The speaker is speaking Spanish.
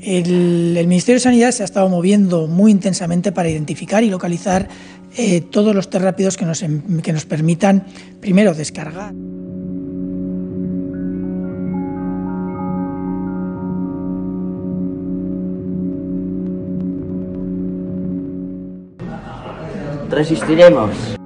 El Ministerio de Sanidad se ha estado moviendo muy intensamente para identificar y localizar todos los test rápidos que nos permitan, primero, descargar. Resistiremos.